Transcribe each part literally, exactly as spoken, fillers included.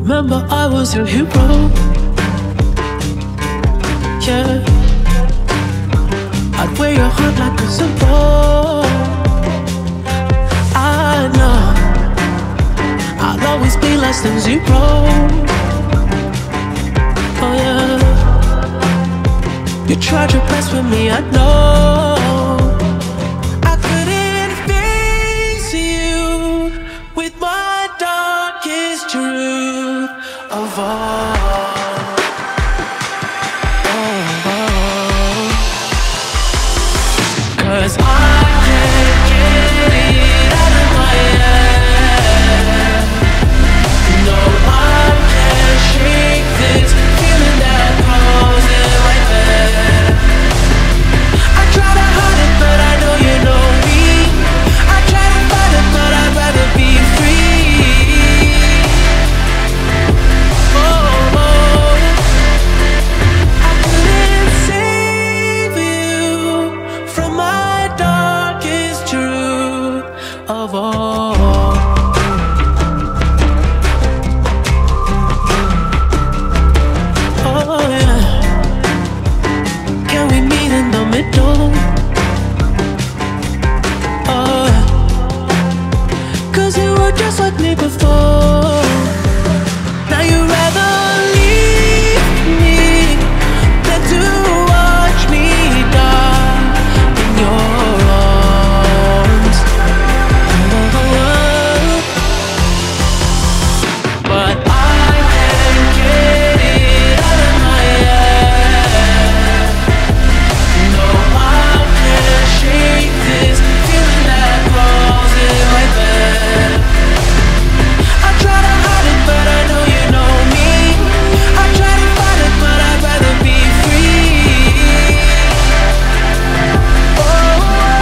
Remember I was your hero. Yeah, I'd wear your heart like a symbol. I know I'll always be less than zero. Oh yeah, you tried your best with me, I know. I couldn't face you with my darkest truth of all. Cause I can't get it out of my head. No, I can't shake this feeling that grows in my bed. I try to hide it, but I know you know me. I try to fight it, but I'd rather be free. Oh, oh. I couldn't save you from my darkest truth of all. Oh yeah, can we meet in the middle? Oh yeah, cause you were just like me before. Now you'd rather leave me than to watch me die in your arms. But I can't get it out of my head. No, I can't shake this feeling that grows in my bed. I try to hide it, but I know you know me. I try to fight it, but I'd rather be free. Oh,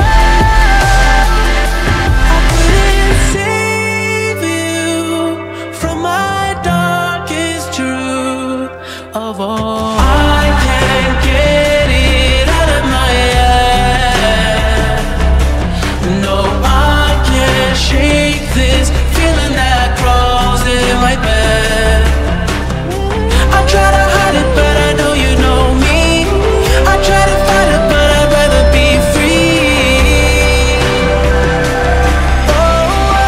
I couldn't save you from my darkest truth of all. I can't get it out of my head. No, I can't shake this feeling that crawls in my bed. I try to hide it, but I know you know me. I try to fight it, but I'd rather be free. Oh,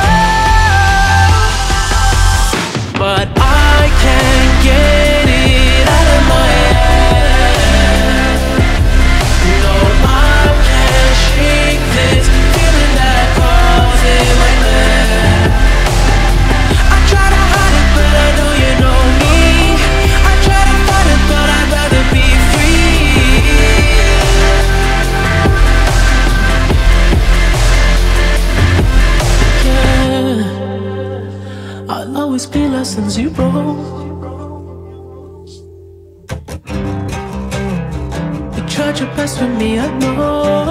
but I can't get it out of my head. No, I can't shake this feeling that crawls in my bed. I try to hide it, but I know you know me. I try to fight it, but I'd rather be free. Yeah, I'll always be less than zero. You tried your best with me, I know.